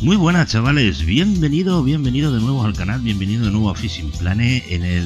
Muy buenas chavales, bienvenido de nuevo al canal, bienvenido de nuevo a Fishing Planet.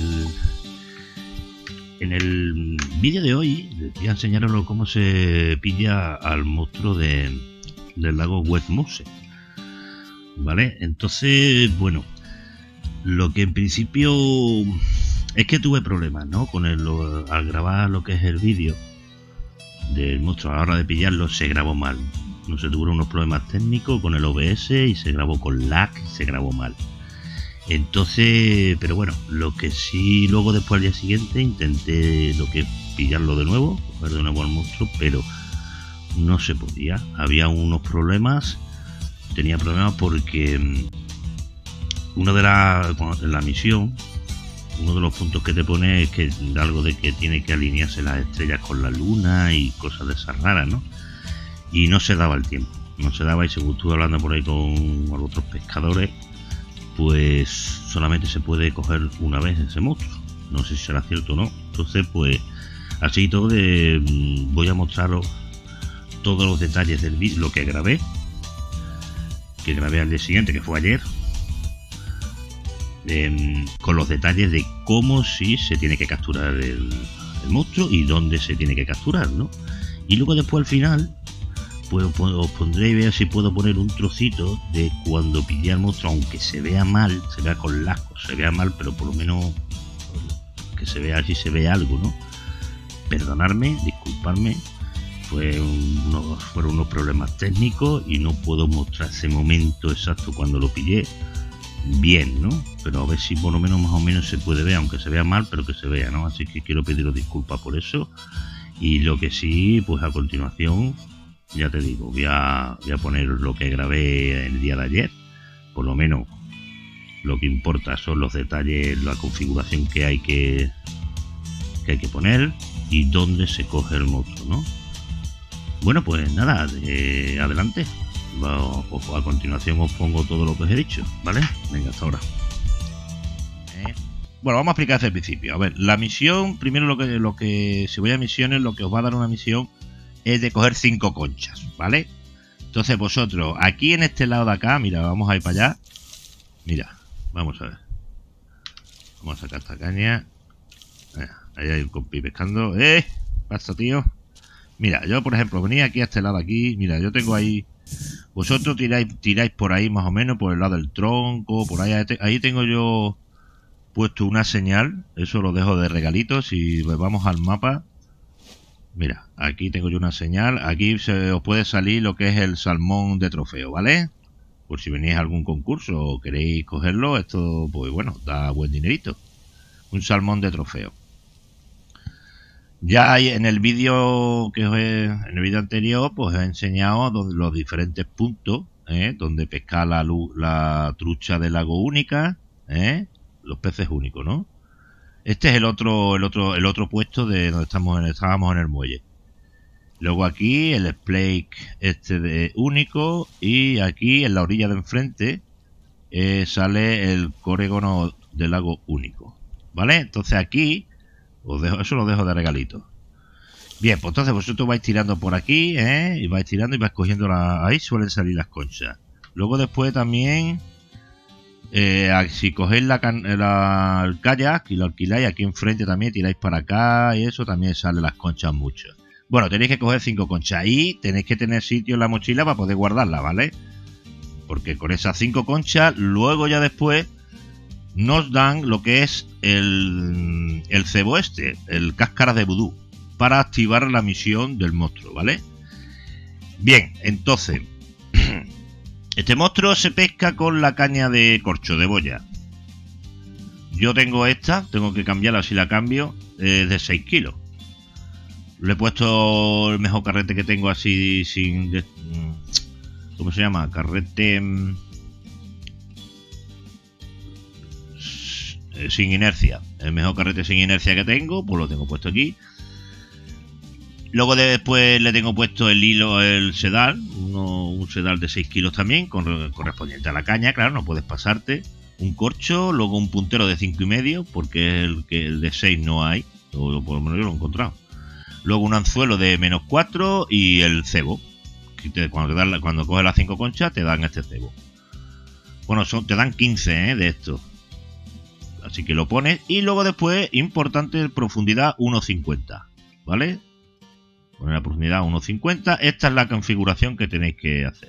En el vídeo de hoy voy a enseñaros cómo se pilla al monstruo del lago Wet Mouse, ¿vale? Entonces, bueno, lo que en principio es que tuve problemas, ¿no? Al grabar lo que es el vídeo del monstruo, a la hora de pillarlo se grabó mal. No sé, tuve unos problemas técnicos con el OBS y se grabó con lag, se grabó mal. Entonces, pero bueno, lo que sí, luego después al día siguiente intenté lo que es pillarlo de nuevo, coger de nuevo al monstruo, pero no se podía. Había unos problemas, tenía problemas porque en la misión, uno de los puntos que te pone es que algo de que tiene que alinearse las estrellas con la luna y cosas de esas raras, ¿no? Y no se daba el tiempo, no se daba, y según estuve hablando por ahí con otros pescadores, pues solamente se puede coger una vez ese monstruo. No sé si será cierto o no. Entonces, pues así y todo, voy a mostraros todos los detalles del vídeo, lo que grabé al día siguiente, que fue ayer, con los detalles de cómo sí se tiene que capturar el monstruo y dónde se tiene que capturar, ¿no? Y luego después al final pues os pondré y ver si puedo poner un trocito de cuando pillé al monstruo, aunque se vea mal, se vea con lascos, se vea mal, pero por lo menos que se vea, si se ve algo, ¿no? Perdonadme, disculpadme, fueron unos problemas técnicos y no puedo mostrar ese momento exacto cuando lo pillé bien, ¿no? Pero a ver si por lo menos más o menos se puede ver, aunque se vea mal, pero que se vea, ¿no? Así que quiero pediros disculpas por eso. Y lo que sí, pues a continuación, ya te digo, voy a poner lo que grabé el día de ayer. Por lo menos lo que importa son los detalles, la configuración que hay que poner y dónde se coge el monstruo, ¿no? Bueno, pues nada, adelante. A continuación os pongo todo lo que os he dicho, ¿vale? Venga, hasta ahora. Bueno, vamos a explicar desde el principio. A ver, la misión, primero lo que si voy a misiones, lo que os va a dar una misión es de coger 5 conchas, ¿vale? Entonces vosotros, aquí en este lado de acá, mira, vamos a ir para allá. Mira, vamos a ver. Vamos a sacar esta caña. Ahí hay un compi pescando. Pasa, tío. Mira, yo por ejemplo, venía aquí a este lado aquí. Mira, yo tengo ahí. Vosotros tiráis por ahí más o menos, por el lado del tronco, por ahí. Ahí tengo yo puesto una señal. Eso lo dejo de regalito. Si vamos al mapa, mira, aquí tengo yo una señal. Aquí os puede salir lo que es el salmón de trofeo, ¿vale? Por si venís a algún concurso o queréis cogerlo, esto, pues bueno, da buen dinerito. Un salmón de trofeo. Ya hay en el vídeo en el vídeo anterior, pues os he enseñado los diferentes puntos, donde pescar la trucha del lago única, los peces únicos, ¿no? Este es el otro puesto de donde estábamos en el muelle. Luego aquí el splake de único, y aquí en la orilla de enfrente sale el corégono del lago único, ¿vale? Entonces aquí eso lo dejo de regalito. Bien, pues entonces vosotros vais tirando por aquí, y vais tirando y vais cogiendo ahí suelen salir las conchas. Luego después también, si cogéis el kayak y lo alquiláis, aquí enfrente también tiráis para acá y eso también salen las conchas muchas. Bueno, tenéis que coger 5 conchas y tenéis que tener sitio en la mochila para poder guardarla, ¿vale? Porque con esas 5 conchas, luego ya después nos dan lo que es el cebo el cáscara de vudú, para activar la misión del monstruo, ¿vale? Bien, entonces este monstruo se pesca con la caña de corcho de boya. Yo tengo esta, tengo que cambiarla. Si la cambio, es de 6 kilos. Le he puesto el mejor carrete que tengo así ¿cómo se llama? Carrete sin inercia. El mejor carrete sin inercia que tengo, pues lo tengo puesto aquí. Luego después le tengo puesto el hilo, el sedal, un sedal de 6 kilos también, correspondiente a la caña, claro, no puedes pasarte. Un corcho, luego un puntero de 5,5, porque el de 6 no hay, o por lo menos yo lo he encontrado. Luego un anzuelo de -4 y el cebo. Cuando coges las 5 conchas te dan este cebo. Bueno, te dan 15 de esto. Así que lo pones. Y luego después, importante, profundidad 1.50. ¿Vale? Poner la profundidad 1.50. Esta es la configuración que tenéis que hacer.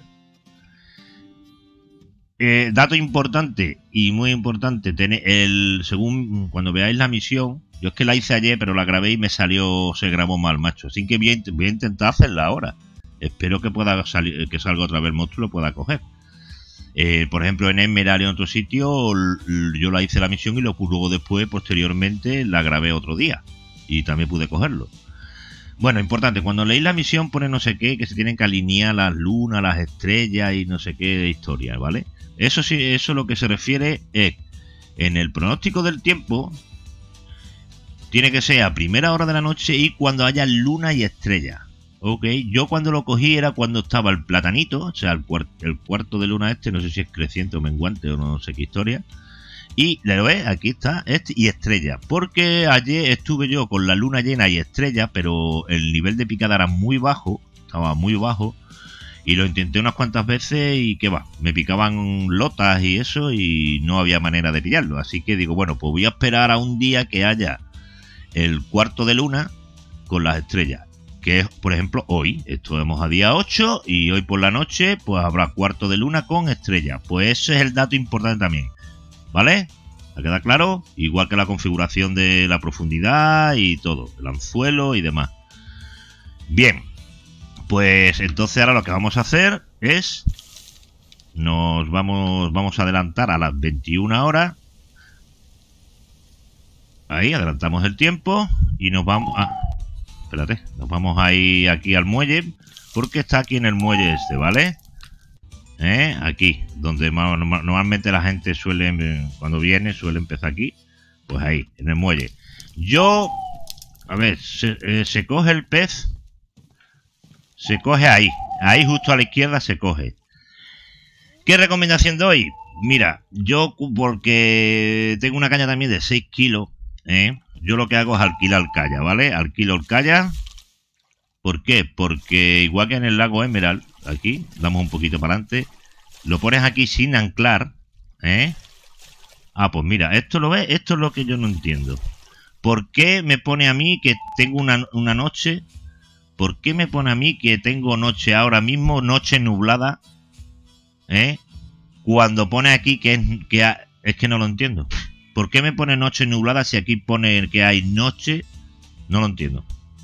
Dato importante y muy importante, según cuando veáis la misión, yo es que la hice ayer, pero la grabé y se grabó mal, macho. Así que voy a intentar hacerla ahora. Espero que pueda salir, que salga otra vez el monstruo y lo pueda coger. Por ejemplo, en Emerald y en otro sitio, yo la hice la misión y luego después, posteriormente, la grabé otro día. Y también pude cogerlo. Bueno, importante, cuando leéis la misión pone no sé qué, que se tienen que alinear las lunas, las estrellas y no sé qué de historia, ¿vale? Eso sí, eso lo que se refiere es, en el pronóstico del tiempo, tiene que ser a primera hora de la noche y cuando haya luna y estrella. Ok, yo cuando lo cogí era cuando estaba el platanito, o sea, el cuarto de luna no sé si es creciente o menguante o no sé qué historia. Y lo ves, aquí está, y estrella. Porque ayer estuve yo con la luna llena y estrella, pero el nivel de picada era muy bajo, estaba muy bajo. Y lo intenté unas cuantas veces y qué va, me picaban lotas y eso y no había manera de pillarlo. Así que digo, bueno, pues voy a esperar a un día que haya el cuarto de luna con las estrellas. Que es, por ejemplo, hoy. Estamos a día 8 y hoy por la noche pues habrá cuarto de luna con estrellas. Pues ese es el dato importante también. ¿Vale? ¿Ha quedado claro? Igual que la configuración de la profundidad y todo. El anzuelo y demás. Bien. Pues entonces ahora lo que vamos a hacer es... Vamos a adelantar a las 21 horas. Ahí, adelantamos el tiempo. Y nos vamos a... Espérate, nos vamos a ir aquí al muelle. Porque está aquí en el muelle este, ¿vale? Aquí, donde normalmente la gente cuando viene, suele empezar aquí. Pues ahí, en el muelle. A ver, se coge el pez. Se coge ahí. Ahí justo a la izquierda se coge. ¿Qué recomendación doy? Mira, yo porque tengo una caña también de 6 kilos, yo lo que hago es alquilar el calla, ¿vale? Alquilo el calla. ¿Por qué? Porque igual que en el lago Emerald, aquí, damos un poquito para adelante, lo pones aquí sin anclar, Ah, pues mira, esto lo ves, esto es lo que yo no entiendo. ¿Por qué me pone a mí que tengo una noche? ¿Por qué me pone a mí que tengo noche ahora mismo, noche nublada? Cuando pone aquí es que no lo entiendo. ¿Por qué me pone noche nublada si aquí pone que hay noche? No lo entiendo.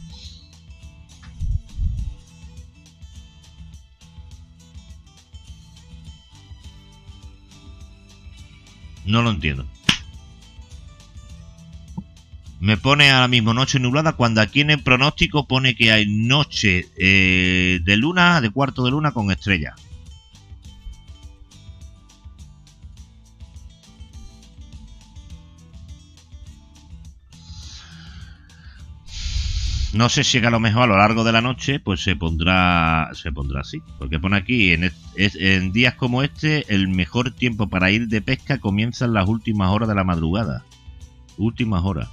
No lo entiendo. Me pone ahora mismo noche nublada cuando aquí en el pronóstico pone que hay noche de luna, de cuarto de luna con estrella. No sé si a lo mejor a lo largo de la noche pues se pondrá así. Porque pone aquí, en días como este, el mejor tiempo para ir de pesca comienza en las últimas horas de la madrugada. Últimas horas.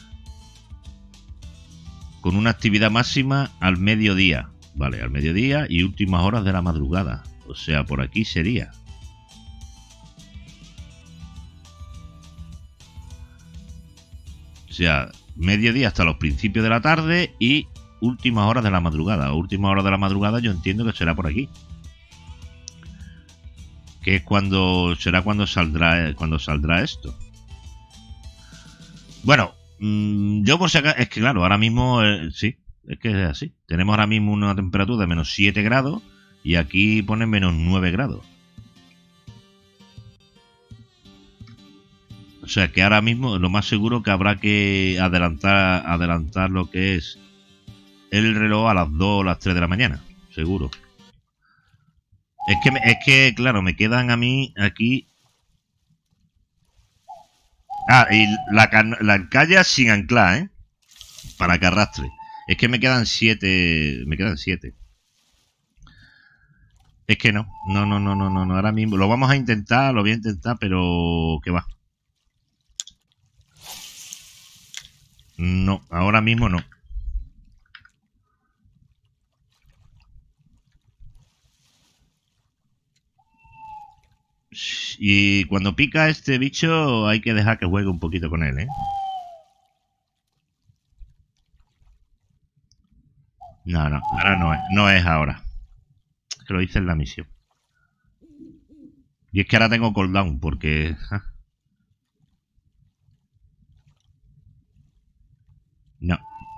Con una actividad máxima al mediodía. Vale, al mediodía y últimas horas de la madrugada. O sea, por aquí sería. O sea, mediodía hasta los principios de la tarde y últimas horas de la madrugada. Últimas horas de la madrugada yo entiendo que será por aquí. Que es cuando saldrá esto. Bueno, yo por si acaso, es que claro, ahora mismo sí, es que es así. Tenemos ahora mismo una temperatura de menos 7 grados y aquí pone menos 9 grados. O sea que ahora mismo lo más seguro que habrá que adelantar lo que es el reloj a las 2 o las 3 de la mañana, seguro. Es que claro, me quedan a mí aquí... Ah, y la encalla sin anclar, para que arrastre. Es que me quedan 7. Me quedan 7. Es que no. No. Ahora mismo. Lo vamos a intentar, lo voy a intentar, pero... ¿Qué va? No, ahora mismo no. Y cuando pica este bicho hay que dejar que juegue un poquito con él, ¿eh? No, ahora no es ahora. Que lo hice en la misión. Y es que ahora tengo cooldown porque... No.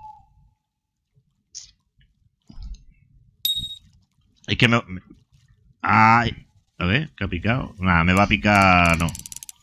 Es que Ay, a ver, ¿qué ha picado? Nada, me va a picar... No.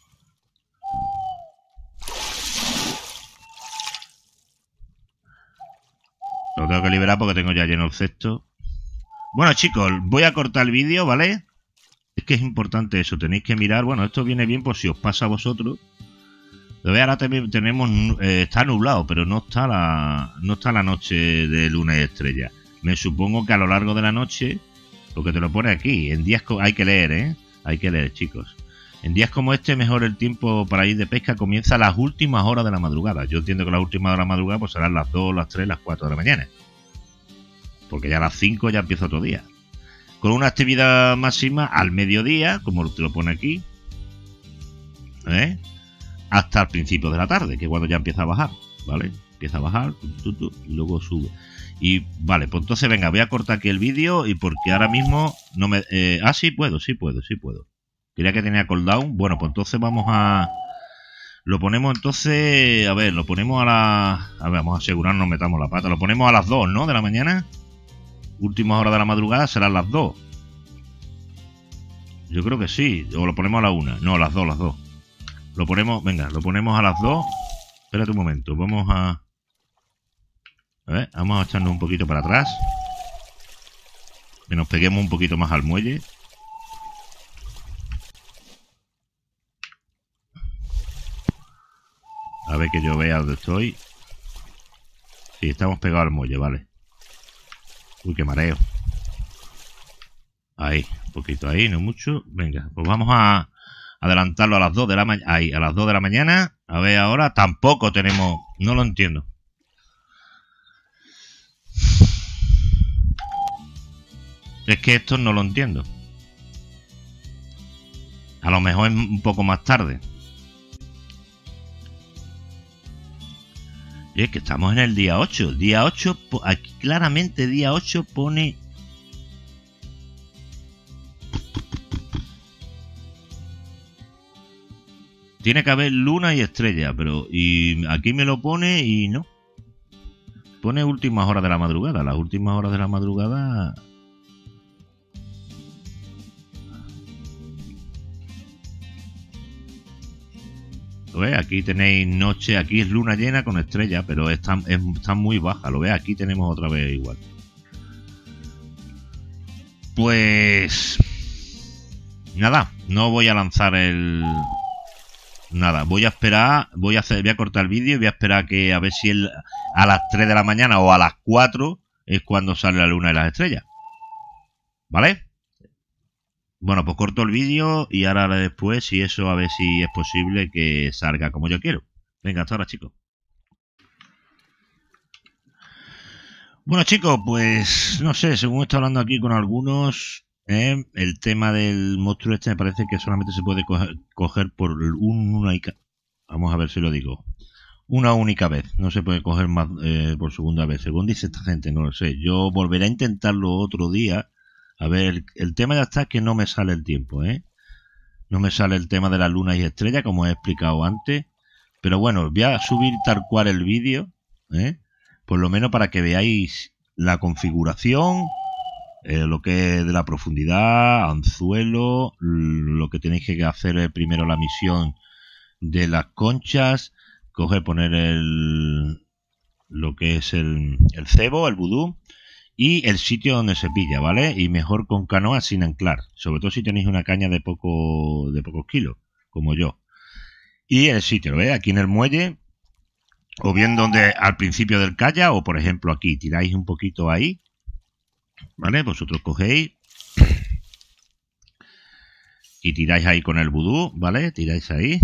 Lo tengo que liberar porque tengo ya lleno el cesto. Bueno, chicos, voy a cortar el vídeo, ¿vale? Es que es importante eso, tenéis que mirar... Bueno, esto viene bien por si os pasa a vosotros. Lo veis, ahora tenemos... está nublado, pero no está la noche de luna y estrella. Me supongo que a lo largo de la noche... Porque te lo pone aquí. En días hay que leer, ¿eh? Hay que leer, chicos. En días como este, mejor el tiempo para ir de pesca comienza a las últimas horas de la madrugada. Yo entiendo que las últimas horas de la madrugada pues serán las 2, las 3, las 4 de la mañana. Porque ya a las 5 ya empieza otro día. Con una actividad máxima al mediodía, como te lo pone aquí, ¿eh? Hasta el principio de la tarde, que es cuando ya empieza a bajar, ¿vale? Empieza a bajar, y luego sube. Y vale, pues entonces venga, voy a cortar aquí el vídeo y porque ahora mismo no me... sí puedo. Quería que tenía cooldown. Bueno, pues entonces vamos a... Lo ponemos entonces... A ver, lo ponemos a las... A ver, vamos a asegurarnos, metamos la pata. Lo ponemos a las 2, ¿no? De la mañana. Últimas horas de la madrugada serán las 2. Yo creo que sí. O lo ponemos a la 1. No, las 2, las 2. Lo ponemos... Venga, lo ponemos a las 2. Espérate un momento. Vamos a... A ver, vamos a echarnos un poquito para atrás. Que nos peguemos un poquito más al muelle. A ver que yo vea dónde estoy. Sí, estamos pegados al muelle, vale. Uy, qué mareo. Ahí, un poquito ahí, no mucho. Venga, pues vamos a adelantarlo a las 2 de la mañana. Ahí, a las 2 de la mañana. A ver, ahora tampoco tenemos... No lo entiendo. Es que esto no lo entiendo. A lo mejor es un poco más tarde. Y es que estamos en el día 8. Día 8, aquí claramente día 8 pone... Tiene que haber luna y estrella, pero... Y aquí me lo pone y no. Pone últimas horas de la madrugada. Las últimas horas de la madrugada... ¿Ves? Aquí tenéis noche, aquí es luna llena con estrella, pero está muy baja. Lo ves, aquí tenemos otra vez igual. Pues... Nada, no voy a lanzar el... Nada, voy a esperar, voy a cortar el vídeo y voy a esperar que a ver si a las 3 de la mañana o a las 4 es cuando sale la luna y las estrellas. ¿Vale? Bueno, pues corto el vídeo y ahora después, si eso, a ver si es posible que salga como yo quiero. Venga, hasta ahora, chicos. Bueno, chicos, pues no sé, según he estado hablando aquí con algunos, el tema del monstruo este me parece que solamente se puede coger por vamos a ver si lo digo. Una única vez, no se puede coger más por segunda vez. Según dice esta gente, no lo sé. Yo volveré a intentarlo otro día. A ver, el tema ya está que no me sale el tiempo, ¿eh? No me sale el tema de las lunas y estrellas, como he explicado antes. Pero bueno, voy a subir tal cual el vídeo, ¿eh? Por lo menos para que veáis la configuración, lo que es de la profundidad, anzuelo, lo que tenéis que hacer es primero la misión de las conchas, poner lo que es el cebo, el vudú, y el sitio donde se pilla, ¿vale? Y mejor con canoa sin anclar, sobre todo si tenéis una caña de pocos kilos, como yo. Y el sitio, ¿lo veis? Aquí en el muelle, o bien donde al principio del kayak, o por ejemplo aquí, tiráis un poquito ahí, ¿vale? Vosotros cogéis y tiráis ahí con el vudú, ¿vale? Tiráis ahí.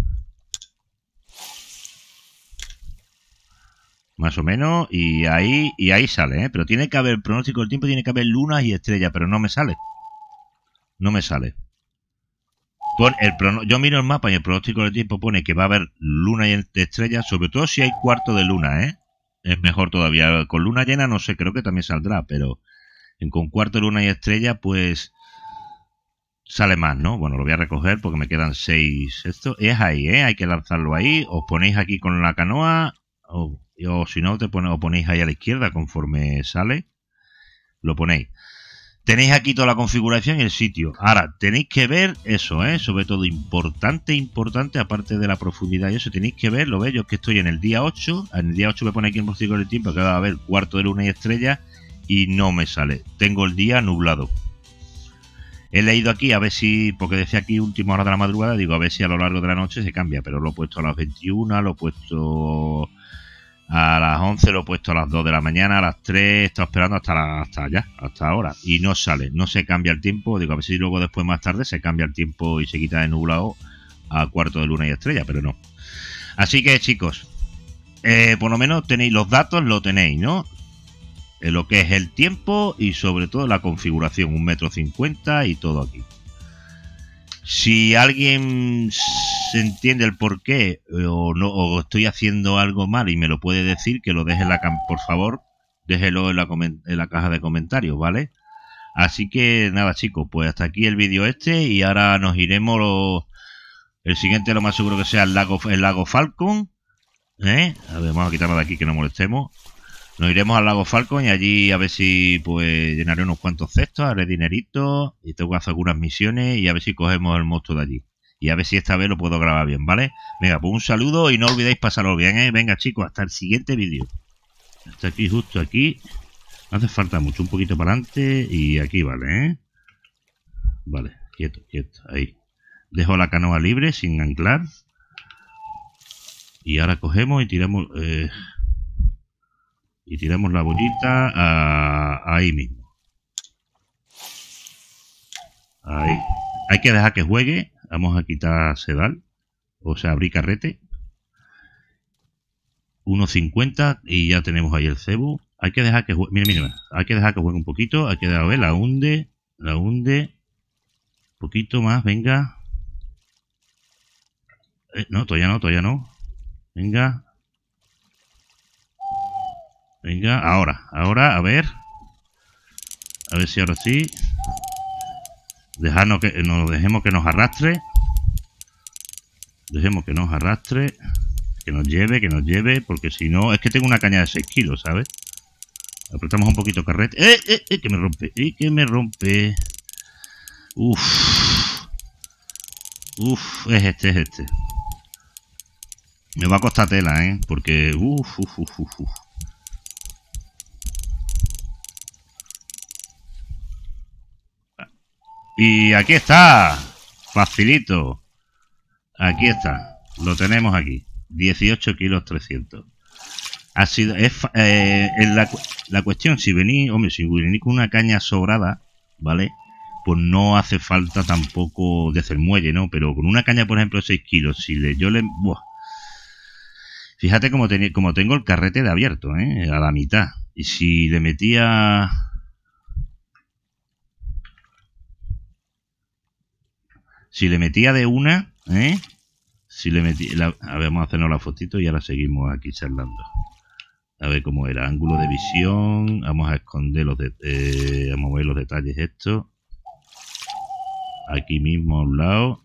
Más o menos, y ahí sale, ¿eh? Pero tiene que haber, pronóstico del tiempo, tiene que haber lunas y estrellas, pero no me sale. No me sale. Yo miro el mapa y el pronóstico del tiempo pone que va a haber luna y estrellas, sobre todo si hay cuarto de luna, ¿eh? Es mejor todavía. Con luna llena no sé, creo que también saldrá, pero con cuarto de luna y estrella, pues sale más, ¿no? Bueno, lo voy a recoger porque me quedan 6. Esto es ahí, ¿eh? Hay que lanzarlo ahí. Os ponéis aquí con la canoa, o si no, os ponéis ahí a la izquierda conforme sale. Lo ponéis. Tenéis aquí toda la configuración y el sitio. Ahora, tenéis que ver eso, sobre todo importante, aparte de la profundidad y eso, tenéis que ver, lo veis, yo que estoy en el día 8, en el día 8 me pone aquí en pronóstico del tiempo que va a haber cuarto de luna y estrella y no me sale. Tengo el día nublado. He leído aquí a ver si, porque decía aquí última hora de la madrugada, digo a ver si a lo largo de la noche se cambia, pero lo he puesto a las 21, lo he puesto a las 11, lo he puesto a las 2 de la mañana, a las 3, he estado esperando hasta ahora. Y no sale, no se cambia el tiempo. Digo, a ver si luego después más tarde se cambia el tiempo y se quita de nublado a cuarto de luna y estrella, pero no. Así que chicos, por lo menos tenéis los datos, lo tenéis, ¿no? Lo que es el tiempo y sobre todo la configuración, 1,50 m y todo aquí. Si alguien se entiende el por qué o no, o estoy haciendo algo mal y me lo puede decir, que lo deje por favor, déjelo en la caja de comentarios, ¿vale? Así que nada chicos, pues hasta aquí el vídeo y ahora nos iremos, el siguiente lo más seguro que sea el lago Falcon, A ver, vamos a quitarlo de aquí que no molestemos. Nos iremos al lago Falcon y allí a ver si pues llenaré unos cuantos cestos, haré dinerito y tengo que hacer algunas misiones y a ver si cogemos el monstruo de allí. Y a ver si esta vez lo puedo grabar bien, ¿vale? Venga, pues un saludo y no olvidéis pasarlo bien, ¿eh? Venga chicos, hasta el siguiente vídeo. Hasta aquí, justo aquí. No hace falta mucho, un poquito para adelante y aquí, ¿vale? ¿Eh? Vale, quieto, ahí. Dejo la canoa libre, sin anclar. Y ahora cogemos y tiramos... y tiramos la bollita ahí mismo. Ahí. Hay que dejar que juegue. Vamos a quitar sedal. O sea, abrir carrete. 1,50 y ya tenemos ahí el cebo. Hay que dejar que juegue. Mira. Hay que dejar que juegue un poquito. Hay que dejar ver. La hunde. Un poquito más. Venga. No, todavía no. Venga. Venga, ahora, a ver. A ver si ahora sí. Dejemos que nos arrastre. Dejemos que nos arrastre. Que nos lleve, porque si no... Es que tengo una caña de 6 kilos, ¿sabes? Apretamos un poquito carrete. Que me rompe. Uf, es este. Me va a costar tela, porque... Y aquí está, facilito. Aquí está, lo tenemos aquí. 18 kilos 300. Ha sido, la cuestión, si venís con una caña sobrada, ¿vale? Pues no hace falta tampoco de hacer muelle, ¿no? Pero con una caña, por ejemplo, de 6 kilos, ¡buah! Fíjate como tengo el carrete de abierto, a la mitad. Y si le metía... Si le metía de una, si le metía... a ver, vamos a hacernos la fotito y ahora seguimos aquí charlando. A ver cómo era. Ángulo de visión. Vamos a esconder vamos a ver los detalles estos. Aquí mismo a un lado.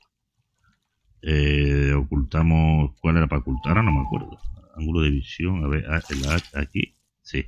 Ocultamos... ¿Cuál era para ocultar? Ahora no me acuerdo. Ángulo de visión. A ver, aquí. Sí.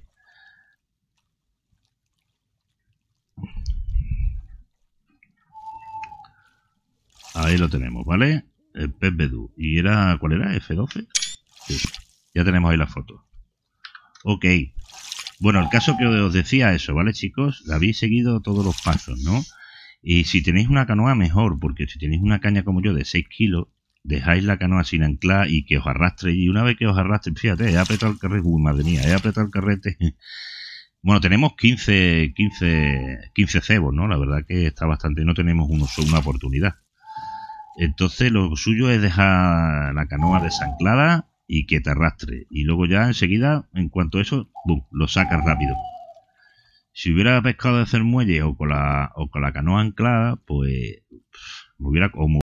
Ahí lo tenemos, ¿vale? El pez Bedú. ¿Y era cuál era? ¿F12? Sí. Ya tenemos ahí la foto. Ok. Bueno, el caso que os decía eso, ¿vale, chicos? Habéis seguido todos los pasos, ¿no? Y si tenéis una canoa, mejor, porque si tenéis una caña como yo de 6 kilos, dejáis la canoa sin anclar y que os arrastre. Y una vez que os arrastre, fíjate, he apretado el carrete. Uy, madre mía, he apretado el carrete. Bueno, tenemos 15 cebos, ¿no? La verdad que está bastante. No tenemos una oportunidad. Entonces lo suyo es dejar la canoa desanclada y que te arrastre. Y luego ya enseguida, en cuanto a eso, ¡bum!, lo sacas rápido. Si hubiera pescado de hacer muelle o con la canoa anclada, pues Me hubiera